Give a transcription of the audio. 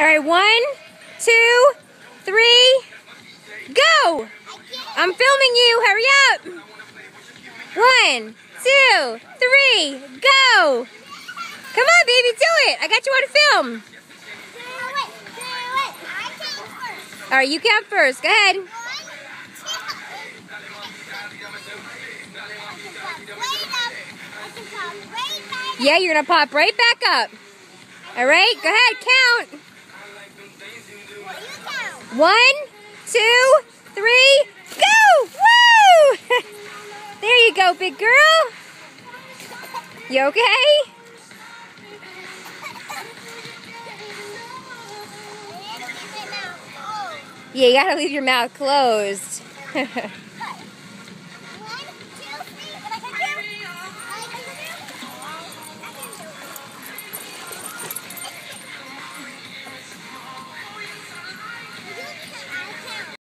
All right, 1, 2, 3, go! I'm filming you. Hurry up. 1, 2, 3, go! Come on, baby, do it. I got you on film. All right, you count first. Go ahead. Yeah, you're gonna pop right back up. All right, go ahead, count. 1, 2, 3, go! Woo! There you go, big girl. You okay? Yeah, you gotta leave your mouth closed.